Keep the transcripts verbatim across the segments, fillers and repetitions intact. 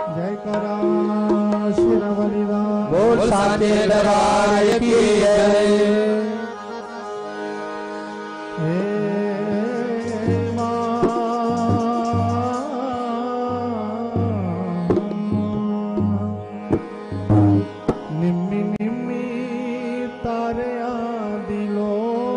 जयकारा शेरावाली दा बोल साचे दरबार की जय। निम्मी निम्मी तारिया दिलो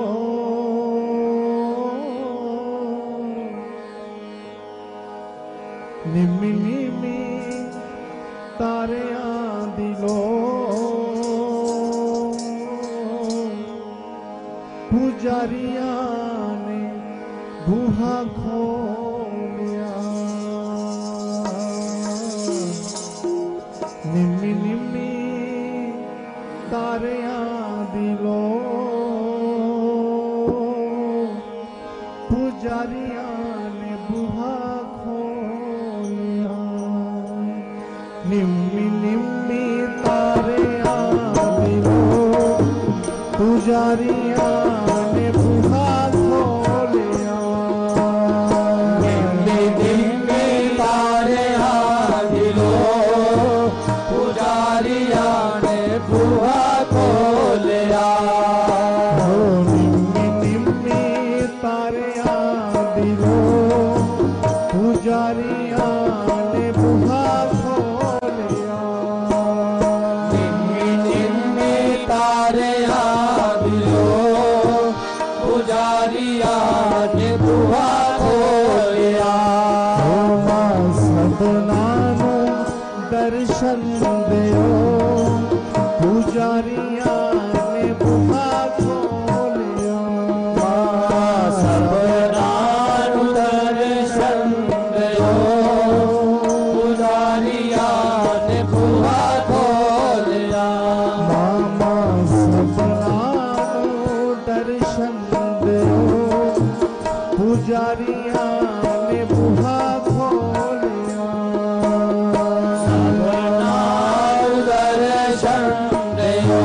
निम्मी निम्मी तारिया दिलो पुजारिया ने बूहा खोलिया निम्मी निम्मी तारिया दिलो पुजारिया ने बूहा खोलिया निम्मी निम्मी तारिया दिलो पुजारिया ने बूहा खोलिया निम्मी निम्मी तारिया दिलो पुजारिया ने बूहा खोलिया निम्मी निम्मी तारिया दिलो पुजारिया ने बूहा खोलिया निम्मी निम्मी तारिया दिलो पुजारिया ने बूहा खोलिया सदनानो दर्शन देओ पुजारिया ने बूहा खोलिया सबनानु दर्शन दयो पुजारिया ने बूहा खोलिया मामा सदनानो दर्शन देओ पुजारिया ने बूहा खोलिया सबनानु दर्शन दयो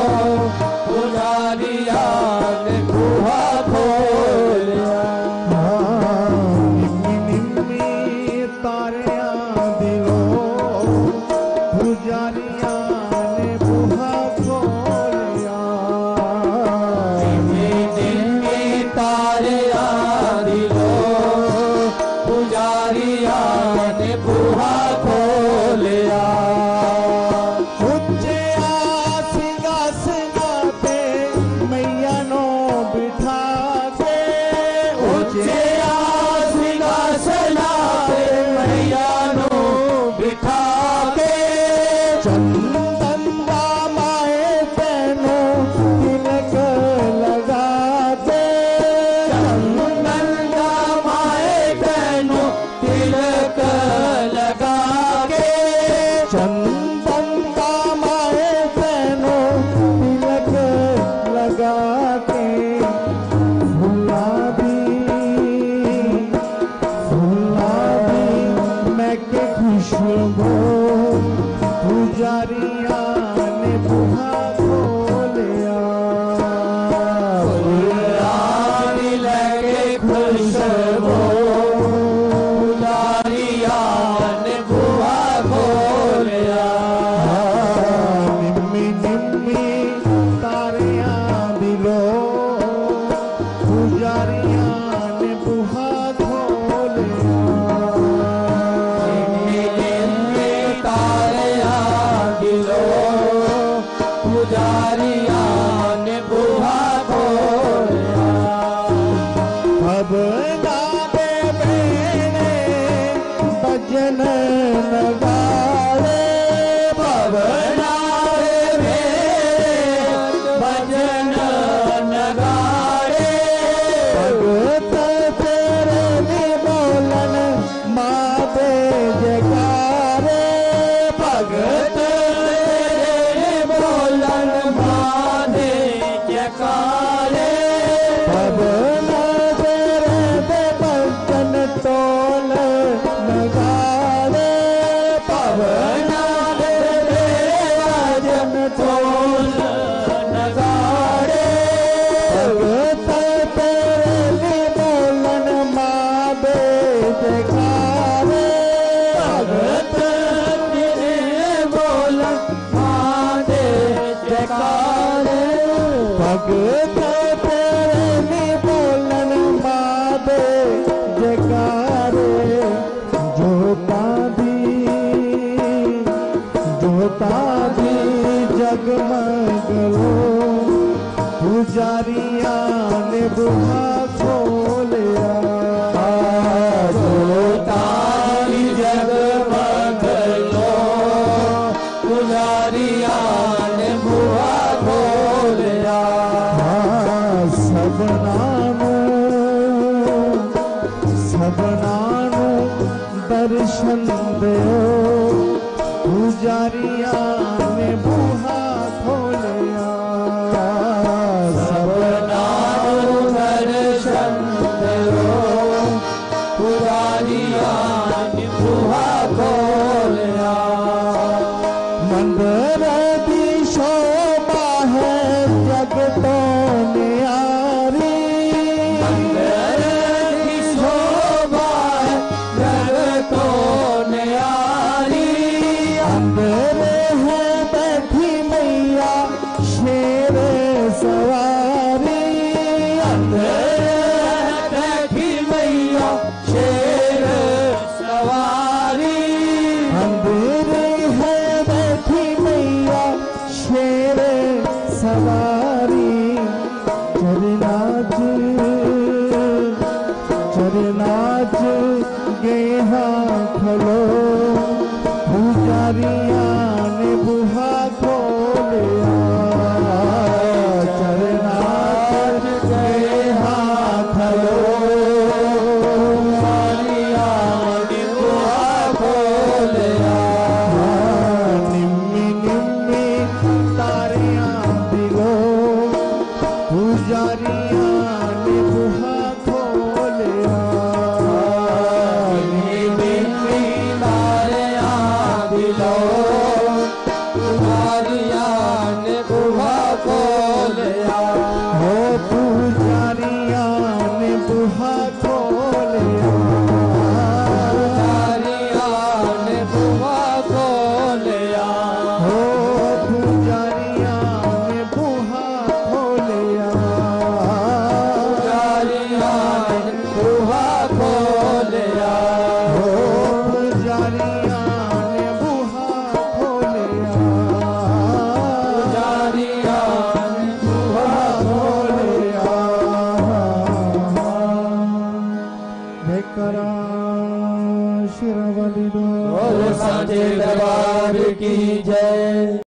पुजारिया ने बूहा खोलिया निम्मी निम्मी तारिया दिलो पुजारिया ने बूहा खोलिया निम्मी निम्मी तारिया दिलो पुजारिया ने बूहा खोलिया उच्चे सिंहासना पे मैया नो बिठा के ऊंचे सिंहासना पे मैया नो बिठा के चंदन माए बहनो तिलक लगा के चंदन माए बहनों तिलक लगा के चंदन माए बहनो तिलक लगा के गुलाबी गुलाबी मैं के खुशबू पुजारिया ने बूहा खोलिया गुलाबी लगे खुशबू पुजारिया ने बूहा खोलिया निम्मी निम्मी तारिया दिलो पुजारिया ने बूहा खोलिया निम्मी निम्मी तारिया दिलो पुजारिया ने बूहा खोलिया अब गावे बेने भजन नगाड़े भवना मेरे भजन नगाड़े भगत तेरे ने बोलन माते जगारे भगत तेरे बोलन माने जकारे भवन तेरे दे भजन तोल नगाड़े भगता तेरे नी बोलन मादे जगारे जोता दी जोता दी जगमगलो पुजारिया ने बुहा खोलिया जोता दी जगमगलो पुजारिया ने बुहा खोलिया सबनानु सबनानु दर्शन दो पुजारिया ने बुहा खोलिया सबनानु दर्शन दो पुजारिया ने बुहा खोलिया मंदिर दी शोभा है जगतो न्यारी मंदिर की शोभा है जगतो न्यारी अंदर है बैठी मैया शेर सवारी अंदर बैठी मैया शेर सवारी अंदर है बैठी मैया शेर सवारी चरनाच चरनाच गेहा खलो पुजारिया ने बुहा खोलिया चरनाच गेहा खलो पुजारिया ने बुहा खोलिया निम्मी निम्मी तारियां दिलो पुजारिया ने बुहा खोलिया निम्मी तारियां दिलो पुजारिया ने बुहा खोलिया हो पुजारिया ने बुहा खोलिया पुजारिया ने बुहा खोलिया हो पुजारिया ने बुहा खोलिया पुजारिया ने बुहा खोलिया हो पुजारिया ने बुहा खोलिया पुजारिया ने बुहा खोलिया भेकरा शिरवली दो बोल सांचे दरबार की जय।